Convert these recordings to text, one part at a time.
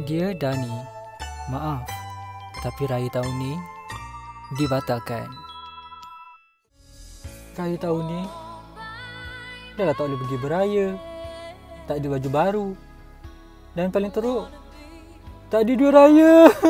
Dear Dani, maaf, tapi raya tahun ni dibatalkan. Raya tahun ni dah lah tak boleh pergi beraya, tak ada baju baru, dan paling teruk, tak ada duit raya.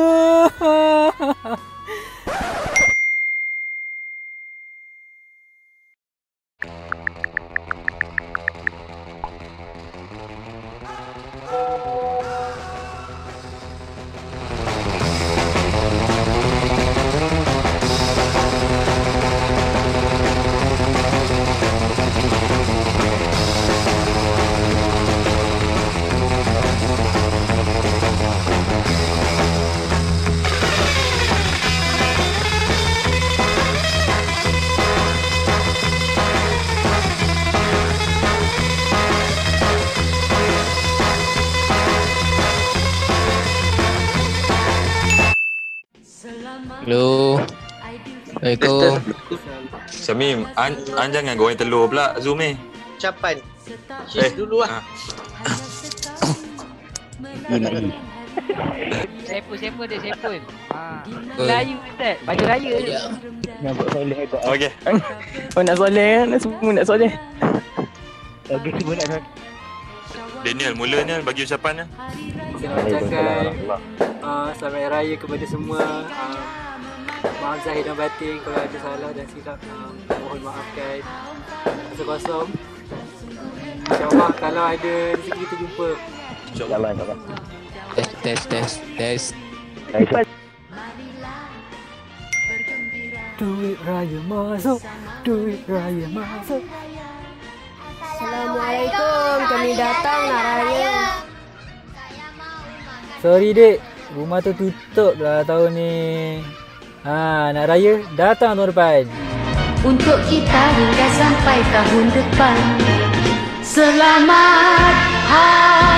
Hello. Assalamualaikum. Syamim, an jangan goreng telur pula Zoom ni. Ucapan. Cheers dulu lah. Sepul dia sepul. Melayu Ustaz, baju raya je. Nampak soleh agak. Okey. Oh nak soleh kan? Semua nak soleh. Okey, semua nak soleh. Daniel, mula Daniel bagi ucapan dia. Saya nak ucapkan selamat Hari Raya kepada semua. Maaf zahir dan batin kalau ada salah dan silap, mohon maafkan. Masa kosong, InsyaAllah kalau ada rezeki kita jumpa. InsyaAllah. Test. Duit raya masuk, duit raya masuk. Assalamualaikum, kami datang nak raya. Sorry dek, rumah tu tutup lah tahun ni. Nak raya, datang tahun depan. Untuk kita hingga sampai tahun depan. Selamat Hari